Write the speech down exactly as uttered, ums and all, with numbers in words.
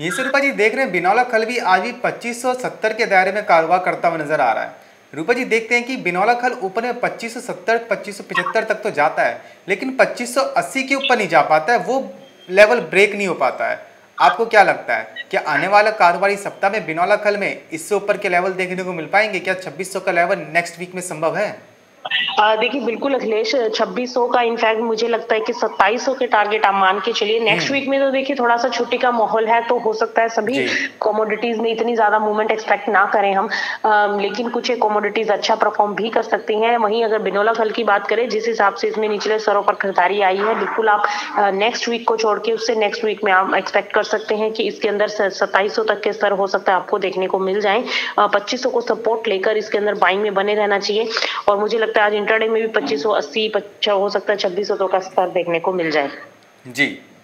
यहीं से रूपा जी देख रहे हैं बिनौला खल भी आज भी पच्चीस सौ सत्तर के दायरे में कारोबार करता हुआ नजर आ रहा है। रूपा जी देखते हैं कि बिनौला खल ऊपर में पच्चीस सौ सत्तर पच्चीस सौ पचहत्तर तक तो जाता है, लेकिन पच्चीस सौ अस्सी के ऊपर नहीं जा पाता है, वो लेवल ब्रेक नहीं हो पाता है। आपको क्या लगता है कि आने वाला कारोबारी सप्ताह में बिनौला खल में इससे ऊपर के लेवल देखने को मिल पाएंगे? क्या छब्बीस सौ का लेवल नेक्स्ट वीक में संभव है? देखिए बिल्कुल अखिलेश, छब्बीस सौ का इनफैक्ट मुझे लगता है कि सत्ताईस सौ के टारगेट आप मान के चलिए। नेक्स्ट वीक में तो देखिए थोड़ा सा छुट्टी का माहौल है, तो हो सकता है सभी जी। कमोडिटीज में इतनी ज्यादा मूवमेंट एक्सपेक्ट ना करें हम, आ, लेकिन कुछ एक कमोडिटीज अच्छा परफॉर्म भी कर सकती हैं। वहीं अगर बिनौला खल की बात करें, जिस हिसाब से इसमें निचले स्तरों पर खरीदारी आई है, बिल्कुल आप नेक्स्ट वीक को छोड़ के उससे नेक्स्ट वीक में आप एक्सपेक्ट कर सकते हैं कि इसके अंदर सत्ताईस सौ तक के स्तर हो सकता है आपको देखने को मिल जाए। पच्चीस सौ को सपोर्ट लेकर इसके अंदर बाइंग में बने रहना चाहिए, और मुझे लगता है आज इंटरडे में भी पच्चीस सौ अस्सी हो सकता है छब्बीस सौ का स्तर देखने को मिल जाए। जी।